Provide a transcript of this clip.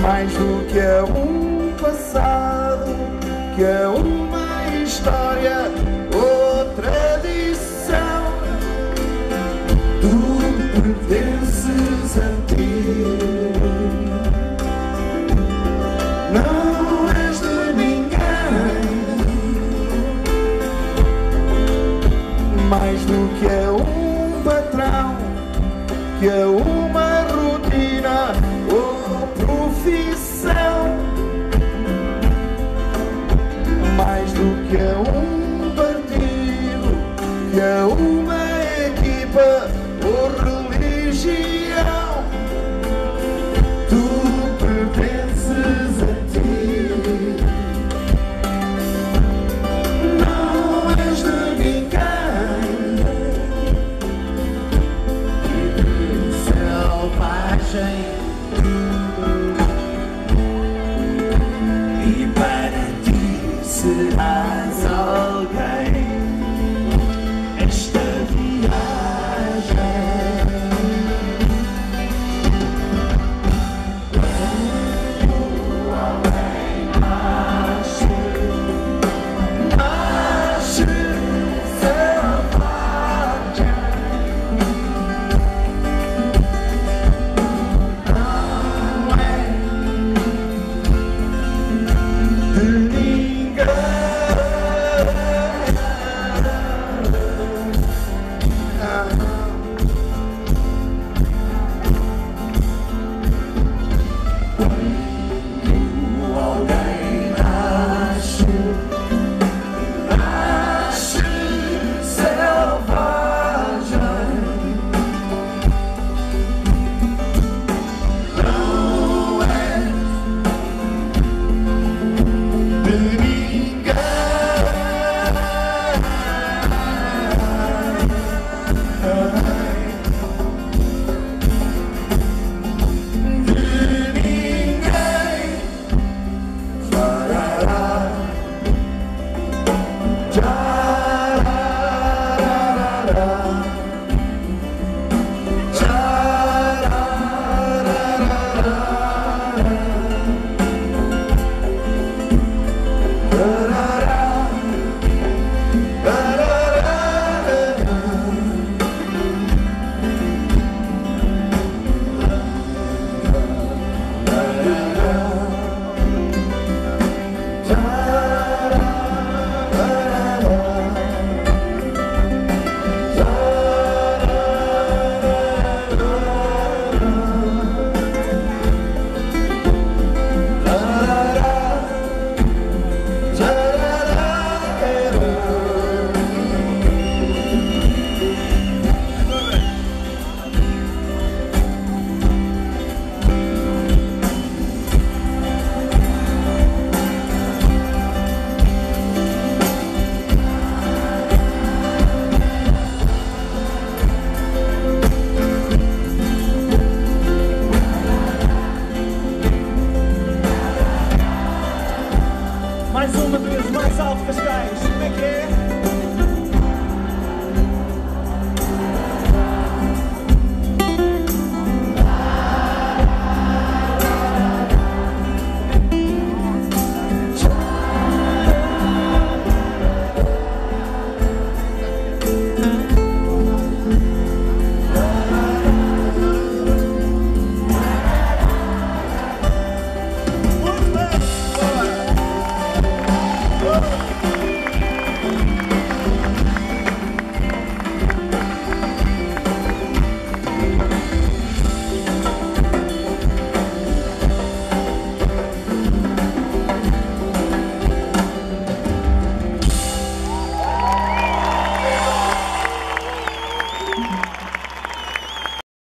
mais do que a um passado, que a uma história ou tradição. Tu pertences a ti, não és de ninguém, mais do que a um patrão, que a uma rotina ou profissão, mais do que a um partido, que a uma equipa ou religião. Tu pertences a ti, não és de ninguém, selvagem. E para ti serás